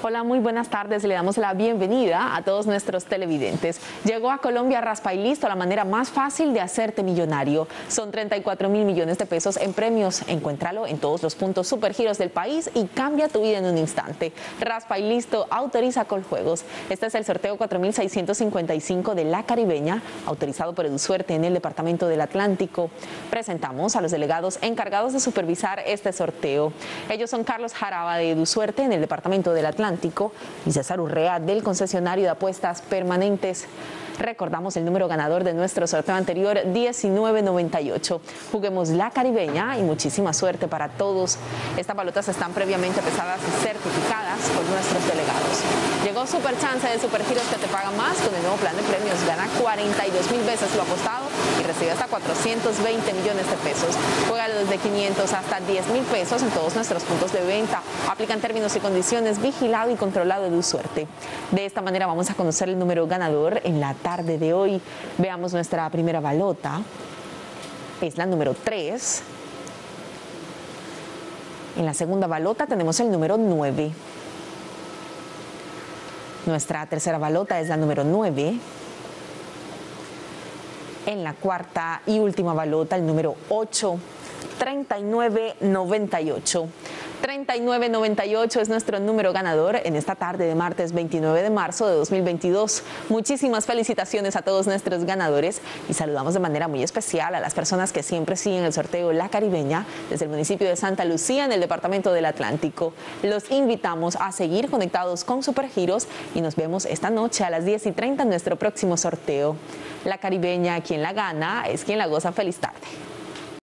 Hola, muy buenas tardes. Le damos la bienvenida a todos nuestros televidentes. Llegó a Colombia Raspa y Listo, la manera más fácil de hacerte millonario. Son 34.000 millones de pesos en premios. Encuéntralo en todos los puntos Supergiros del país y cambia tu vida en un instante. Raspa y Listo autoriza Coljuegos. Este es el sorteo 4655 de La Caribeña, autorizado por EduSuerte en el Departamento del Atlántico. Presentamos a los delegados encargados de supervisar este sorteo. Ellos son Carlos Jaraba de EduSuerte en el Departamento del Atlántico y César Urrea del concesionario de apuestas permanentes. Recordamos el número ganador de nuestro sorteo anterior, 1998. Juguemos La Caribeña y muchísima suerte para todos. Estas balotas están previamente pesadas y certificadas por nuestros delegados. Llegó Super Chance de Supergiros que te paga más. Con el nuevo plan de premios gana 42.000 veces lo apostado y recibe hasta 420 millones de pesos. Juega desde 500 hasta 10.000 pesos en todos nuestros puntos de venta. Aplican términos y condiciones, vigilado y controlado EduSuerte. De esta manera vamos a conocer el número ganador en la tarde de hoy. Veamos nuestra primera balota. Es la número 3. En la segunda balota tenemos el número 9. Nuestra tercera balota es la número 9. En la cuarta y última balota, el número 8, 3998. 3998 es nuestro número ganador en esta tarde de martes 29 de marzo de 2022. Muchísimas felicitaciones a todos nuestros ganadores y saludamos de manera muy especial a las personas que siempre siguen el sorteo La Caribeña desde el municipio de Santa Lucía en el Departamento del Atlántico. Los invitamos a seguir conectados con Supergiros y nos vemos esta noche a las 10:30 en nuestro próximo sorteo. La Caribeña, quien la gana es quien la goza. Feliz tarde.